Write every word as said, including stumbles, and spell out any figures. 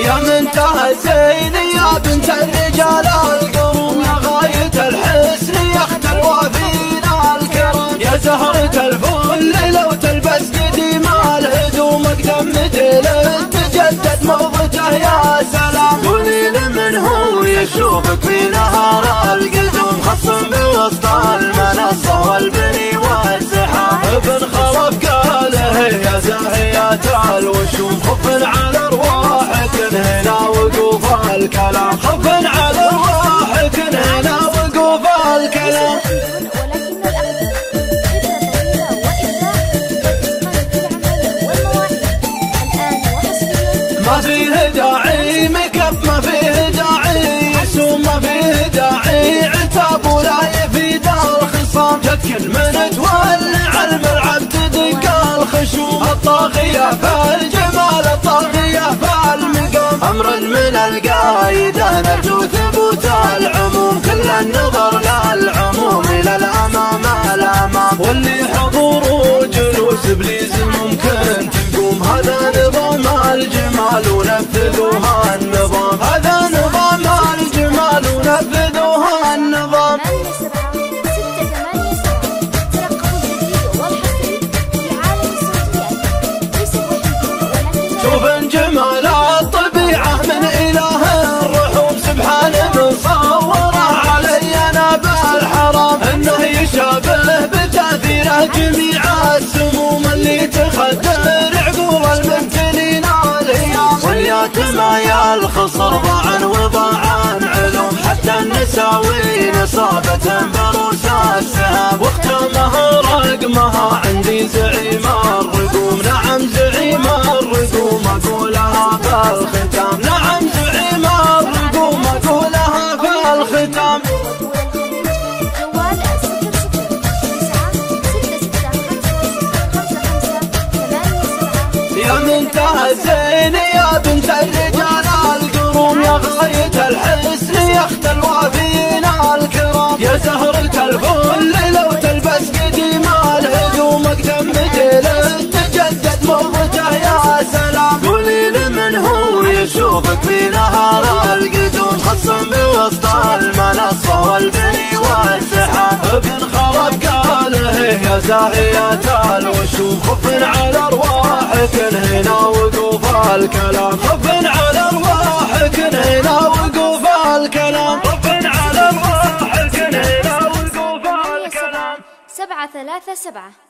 يا منتهى الزين يا بنت الرجال القروم، يا غاية الحسن يا اخت الوافين الكرم، يا زهرة الفل لو تلبس قديم الهدوم اقدم مثل تجدد موضته يا سلام. قولي لمن هو يشوفك في نهار القدوم، خصم بوسط المنصة والبني والزحام، ابن خلف قاله يا زاهيات الوشوم، خف على ارواحك هنا وقوف الكلام، خف على ارواحك هنا وقوف الكلام. ما فيه داعي مكب، ما فيه داعي يسوم، ما فيه داعي عتاب ولا يفيد الخصام، جدك من تولع الملعب تدق الخشوم، الطاغية فالجمال الطاغية فالمقام، امر من القايدة نرجو ثبوت العموم، كل النظر للعموم الى الامام الامام، واللي حضور وجلوس ابليس ممكن تقوم، هذا نظام الجمال ونفذوها النظام، هذا نظام الجمال ونفذوها النظام. شوف جمال الطبيعة من إله الرحوم، سبحانه مصوره علي أنا بالحرام، إنه يشابه بتأثيره جميع السموم، اللي تخدر عقول الممتنين الهيام، واليتمى يا الخصر ضاعا وضاعا علوم، حتى النساوي نصابة بروس السهام، واختامها رقمها عندي زعيم الرقوم، نعم زعيم الرقوم اقولها في الختام، نعم زعيم الرقوم اقولها في الختام. يا منتهى الزين يا بنت الرجال القروم، يا غاية الحسن يا اخت الوافين الكرام، يا زهرة الفل لو تلبس قديم الهدوم اقدم مثل تجدد موضته يا سلام. قولي لمن هو يشوفك في نهار القدوم، خصم بوسط المنصة والبني والزحام، ابن خلف قاله يا زاهيات الوشوم، خف على ارواحك هنا وقوف الكلام، خف على ارواحك هنا وقوف الكلام، خف على ارواحك هنا وقوف الكلام. سبعة ثلاثة سبعة.